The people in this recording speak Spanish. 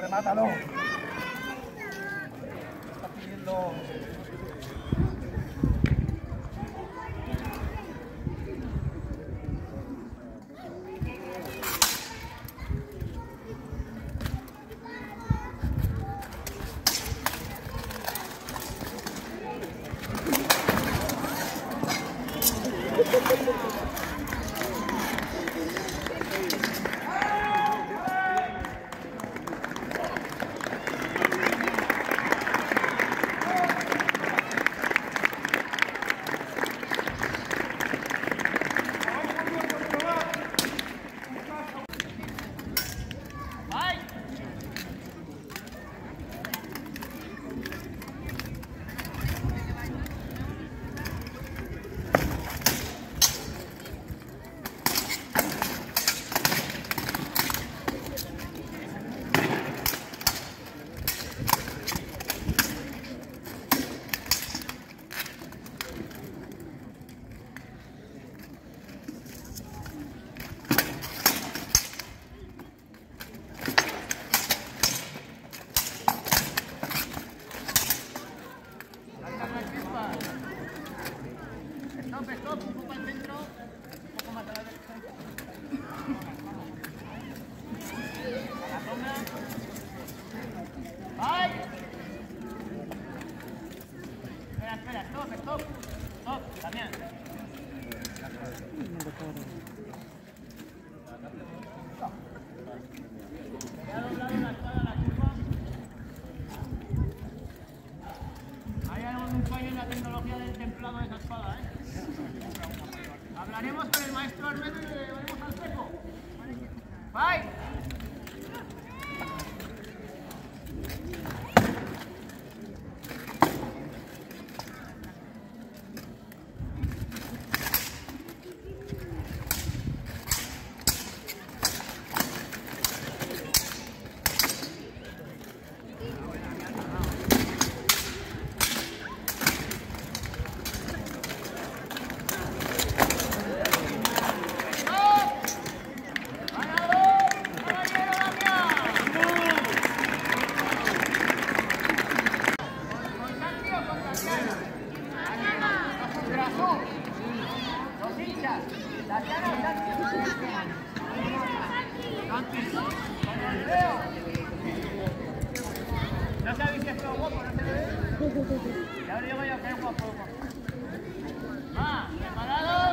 remátalo. Está pidiendo. Stop, un poco al centro, un poco más a la derecha. A la sombra. ¡Ay! Espera, stop, Damián. Me ha doblado la espada a la curva. Hay algún fallo en la tecnología del templado de esa espada, ¿eh? Hablaremos con el maestro Almedo y le llevaremos al seco. ¡Bye! No sabéis si es todo guapo, no se ve. Ya os digo yo que es guapo. Va, preparado.